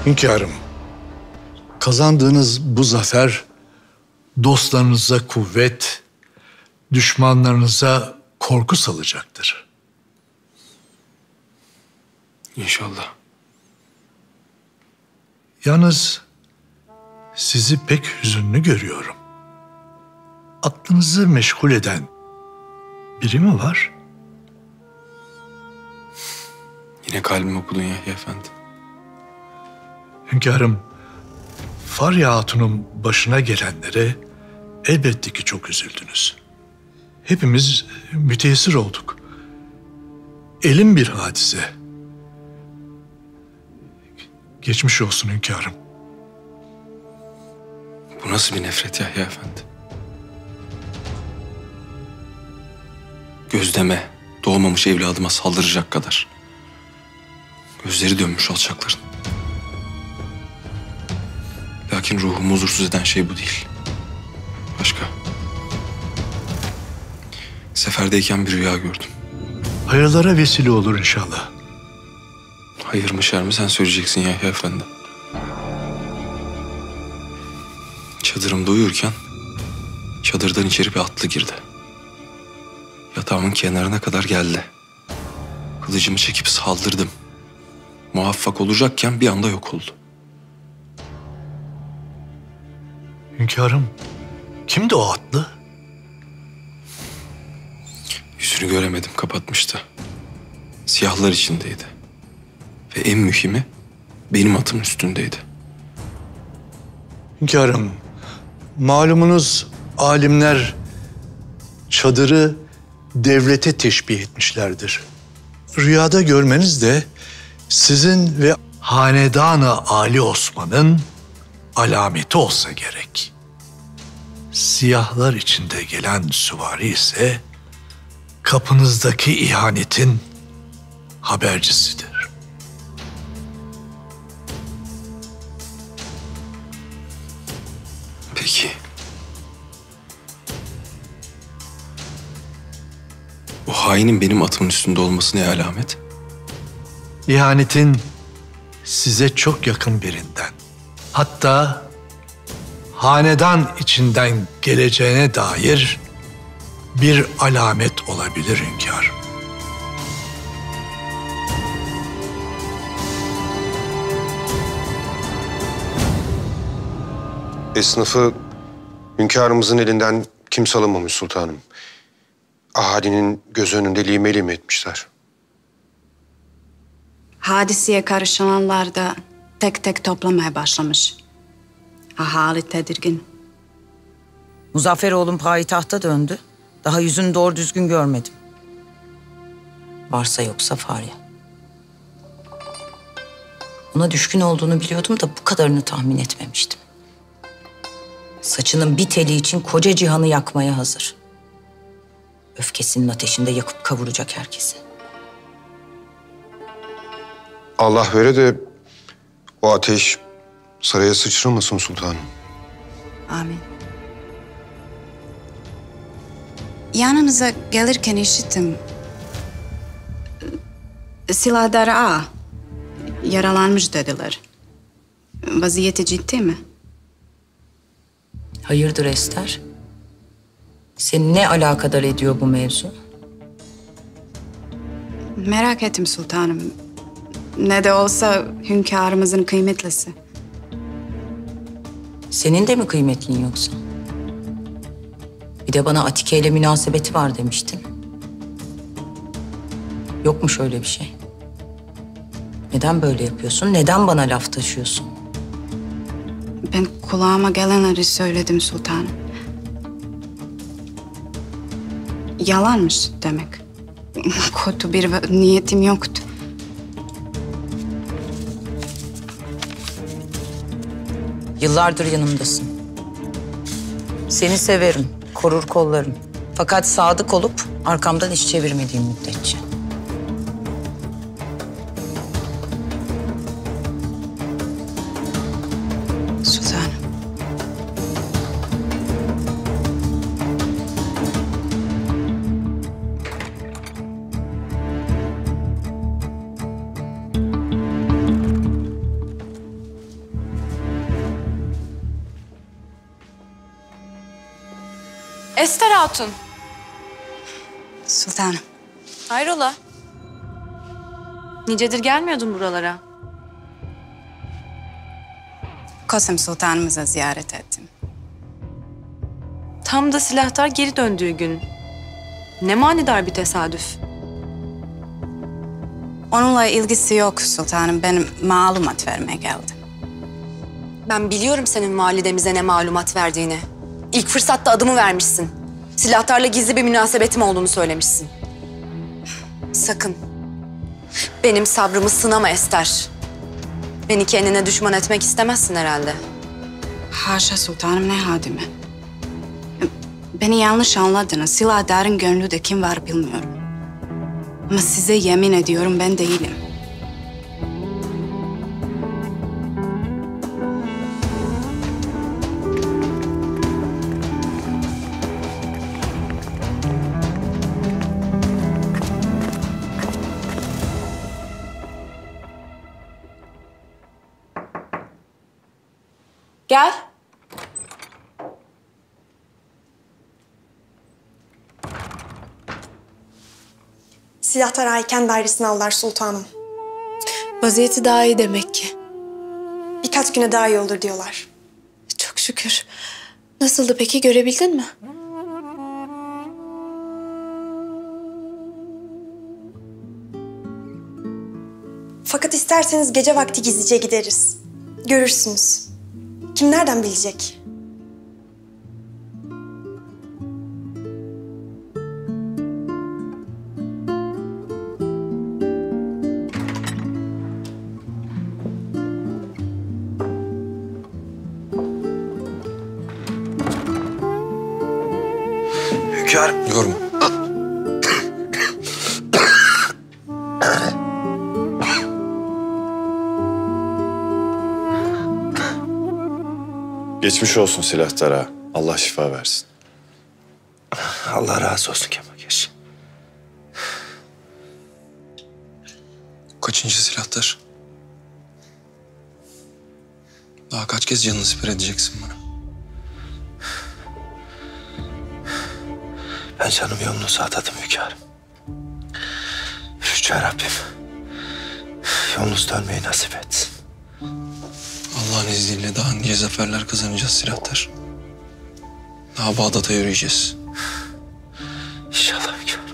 Hünkârım, kazandığınız bu zafer dostlarınıza kuvvet, düşmanlarınıza korku salacaktır. İnşallah. Yalnız sizi pek hüzünlü görüyorum. Aklınızı meşgul eden biri mi var? Yine kalbimi okudun Yahya Efendi. Hünkârım, Farya Hatun'un başına gelenlere elbette ki çok üzüldünüz. Hepimiz müteessir olduk. Elim bir hadise. Geçmiş olsun hünkârım. Bu nasıl bir nefret Yahya Efendi? Gözdeme, doğmamış evladıma saldıracak kadar. Gözleri dönmüş alçakların. Lakin ruhumu huzursuz eden şey bu değil. Başka. Seferdeyken bir rüya gördüm. Hayırlara vesile olur inşallah. Hayır mı şer mi sen söyleyeceksin Yahya Efendi. Çadırımda uyurken çadırdan içeri bir atlı girdi. Yatağımın kenarına kadar geldi. Kılıcımı çekip saldırdım. Muvaffak olacakken bir anda yok oldu. Hünkârım, kimdi o atlı? Yüzünü göremedim, kapatmıştı. Siyahlar içindeydi. Ve en mühimi benim atım üstündeydi. Hünkârım, malumunuz alimler çadırı devlete teşbih etmişlerdir. Rüyada görmeniz de sizin ve hanedanı Ali Osman'ın alameti olsa gerek. Siyahlar içinde gelen süvari ise kapınızdaki ihanetin habercisidir. Peki. O hainin benim atımın üstünde olması ne alamet? İhanetin size çok yakın birinden, hatta hanedan içinden geleceğine dair bir alamet olabilir hünkârım. Esnafı hünkârımızın elinden kimse alamamış sultanım. Ahalinin göz önünde lime lime etmişler. Hadiseye karışanlar da tek tek toplamaya başlamış. Ahali tedirgin. Muzaffer payitahta döndü. Daha yüzünü doğru düzgün görmedim. Varsa yoksa Farya. Ona düşkün olduğunu biliyordum da bu kadarını tahmin etmemiştim. Saçının bir teli için koca cihanı yakmaya hazır. Öfkesinin ateşinde yakıp kavuracak herkesi. Allah vere de o ateş saraya sıçramasın sultanım. Amin. Yanınıza gelirken işittim. Silahdar Ağa yaralanmış dediler. Vaziyeti ciddi mi? Hayırdır Ester? Seni ne alakadar ediyor bu mevzu? Merak ettim sultanım. Ne de olsa hünkârımızın kıymetlisi. Senin de mi kıymetlin yoksa? Bir de bana Atike ile münasebeti var demiştin. Yok mu şöyle bir şey? Neden böyle yapıyorsun? Neden bana laf taşıyorsun? Ben kulağıma gelenleri söyledim sultanım. Yalanmış demek. Kötü bir niyetim yoktu. Yıllardır yanımdasın. Seni severim, korur kollarım. Fakat sadık olup arkamdan iş çevirmediğin müddetçe. Sultanım. Ester Hatun. Sultanım. Hayrola? Nicedir gelmiyordun buralara. Kosem Sultanımıza ziyaret ettim. Tam da silahtar geri döndüğü gün. Ne manidar bir tesadüf. Onunla ilgisi yok sultanım. Benim malumat vermeye geldim. Ben biliyorum senin validemize ne malumat verdiğini. İlk fırsatta adımı vermişsin. Silahtarla gizli bir münasebetim olduğunu söylemişsin. Sakın. Benim sabrımı sınama Ester. Beni kendine düşman etmek istemezsin herhalde. Haşa sultanım, ne hadime. Beni yanlış anladınız. Silahdarın gönlünde kim var bilmiyorum. Ama size yemin ediyorum ben değilim. Gel. Silahtar Ayken dairesine aldılar sultanım. Vaziyeti daha iyi demek ki. Birkaç güne daha iyi olur diyorlar. Çok şükür. Nasıldı peki, görebildin mi? Fakat isterseniz gece vakti gizlice gideriz. Görürsünüz. Kim nereden bilecek? Hünkârım. Yorma. Geçmiş olsun silahtara. Allah şifa versin. Allah razı olsun Kemalkeş. Kaçıncı silahtar? Daha kaç kez canını siper edeceksin bana? Ben canımı yolunuza adadım hünkârım. Yüce Rabbim yolunuz dönmeyi nasip etsin. Allah'ın izniyle daha nice zaferler kazanacağız silahtar. Daha Bağdat'a yürüyeceğiz. İnşallah hünkârım.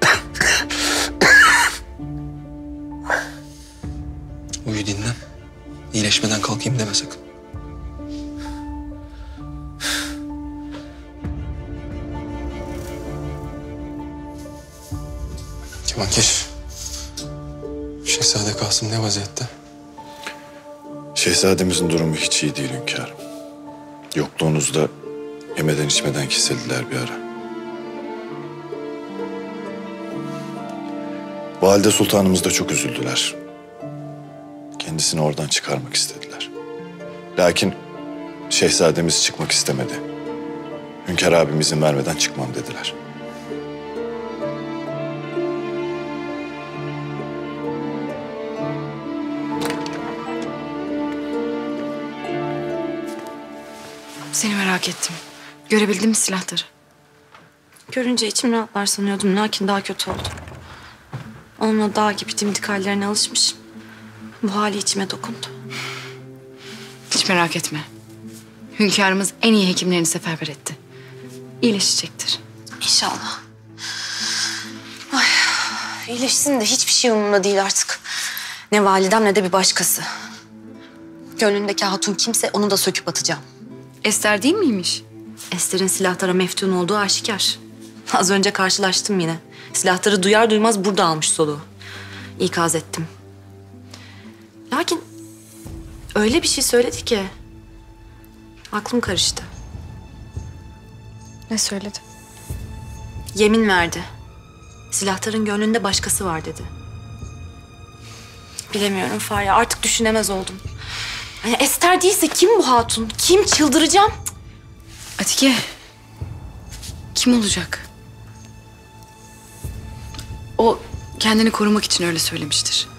Uyu dinlen. İyileşmeden kalkayım deme sakın. Kemalkeş. Şehzade Kasım ne vaziyette? Şehzademizin durumu hiç iyi değil hünkârım. Yokluğunuzda yemeden içmeden kesildiler bir ara. Valide Sultanımız da çok üzüldüler. Kendisini oradan çıkarmak istediler. Lakin şehzademiz çıkmak istemedi. Hünkâr abim izin vermeden çıkmam dediler. Seni merak ettim. Görebildin mi silahları? Görünce içim rahatlar sanıyordum. Lakin daha kötü oldu. Onunla dağ gibi dimdik hallerine alışmışım. Bu hali içime dokundu. Hiç merak etme. Hünkârımız en iyi hekimlerini seferber etti. İyileşecektir. İnşallah. Ay, iyileşsin de hiçbir şey umurumda değil artık. Ne validem ne de bir başkası. Gönlündeki hatun kimse onu da söküp atacağım. Ester değil miymiş? Ester'in silahtara meftun olduğu aşikar. Az önce karşılaştım yine. Silahları duyar duymaz burada almış soluğu. İkaz ettim. Lakin öyle bir şey söyledi ki aklım karıştı. Ne söyledi? Yemin verdi. Silahların gönlünde başkası var dedi. Bilemiyorum Fahriye, artık düşünemez oldum. Yani Ester değilse kim bu hatun? Kim? Çıldıracağım. Atike. Kim olacak? O kendini korumak için öyle söylemiştir.